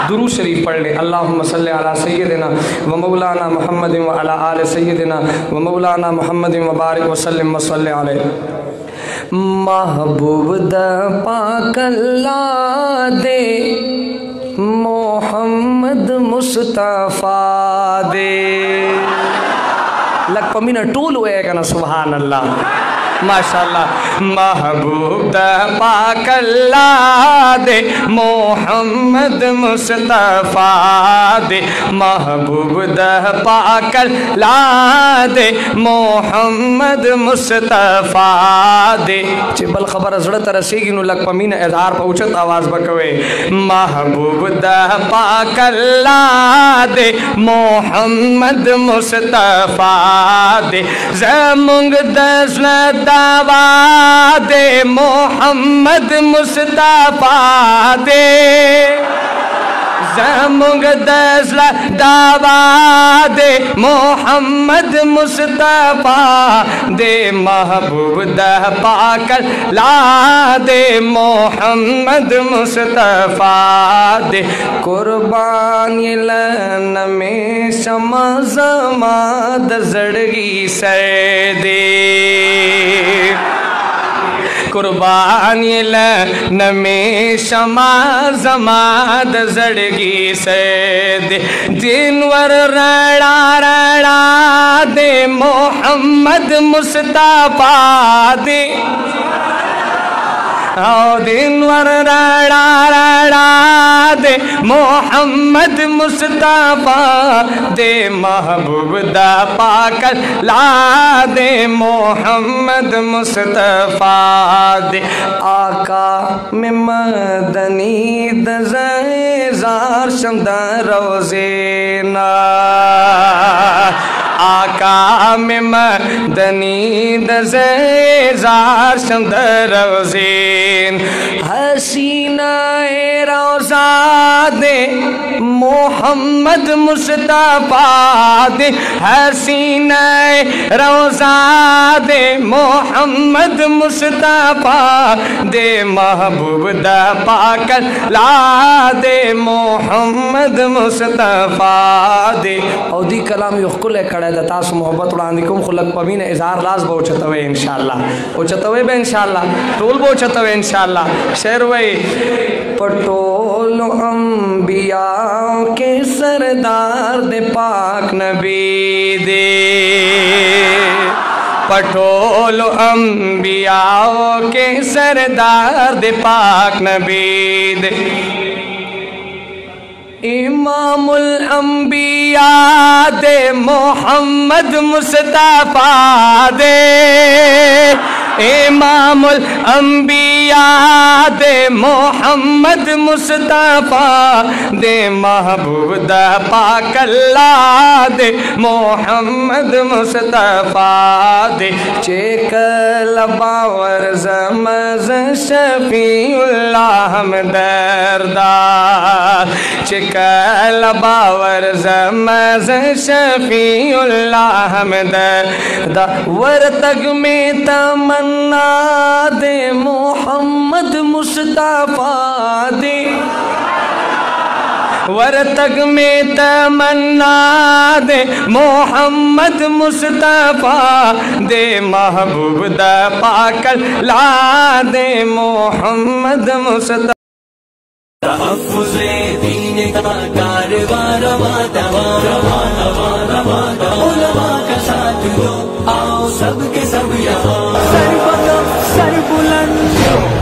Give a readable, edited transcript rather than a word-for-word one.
درود شریف پڑھ لیں۔ اللہم صلی علی سیدنا و مولانا محمد و علی آل سیدنا و مولانا محمد و بارک وسلم و صلی علیہ۔ محبوب دا پاک اللہ دے محمد مصطفیٰ دے لگ پمینہ ٹول ہوئے گا نا سبحان اللہ ماشاءاللہ۔ محبوب دا پاک اللہ دے محمد مصطفیٰ دے محبوب دا پاک اللہ دے محمد مصطفیٰ دے چی بل خبر ازڑتا رسیگی نو لگ پمین اظہار پہنچت آواز بکوے۔ محبوب دا پاک اللہ دے محمد مصطفیٰ دے زمونگ دزلت دعویٰ دے محمد مصطفیٰ دے زمونگ دزلہ دعویٰ دے محمد مصطفیٰ دے محبوب دا پاک لا دے محمد مصطفیٰ دے قربانی لن میں شما زمان دزڑگی سر دے قربانی لن میں شما زمان دزڑگی سے دے دینور رڑا رڑا دے محمد مصطفیٰ دے دینور رڑا رڑا دے محمد مصطفیٰ دے محبوب دا پاک لا دے محمد مصطفیٰ دے آقا میں مدنی دزار شمدہ روزینا آقا میں مدنی دزار شمدہ روزین حسینہ روزہ دے محمد مصطفیٰ دے حسینہ روزہ دے محمد مصطفیٰ دے محبوب دا پاک لا دے محمد مصطفیٰ دے او دی کلام یخکل کڑے دا تاس محبت اڑاندکم خلق پمین اظہار لاز بہو چتوے انشاءاللہ او چتوے بے انشاءاللہ ٹول بہو چتوے انشاءاللہ شیر وے پٹول انبیاء کے سردار دے پاک نبی دے پٹول انبیاء کے سردار دے پاک نبی دے امام الانبیاء دے محمد مصطفیٰ دے امام الانبیاء دے محمد مصطفیٰ دے محبوب دا پاک اللہ دے محمد مصطفیٰ دے چیکل باور زمز شفیع اللہ ہمدردار چیکل باور زمز شفیع اللہ ہمدردار ورتگ میں تمن دے محمد مصطفیٰ دے ورتگ میں تمنا دے محمد مصطفیٰ دے محبوب دا پاک لا دے محمد مصطفیٰ تحفظ دین کا کارواں رواں علماء کا ساتھ دو آؤ سب کے سب یہاں سر بلند